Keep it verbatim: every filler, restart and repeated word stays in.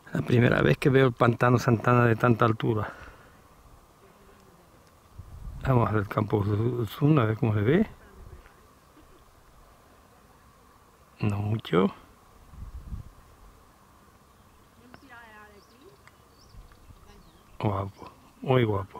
La primera vez que veo el pantano Santana de tanta altura. Vamos al campo zoom a ver cómo se ve. No mucho. Guapo, muy guapo.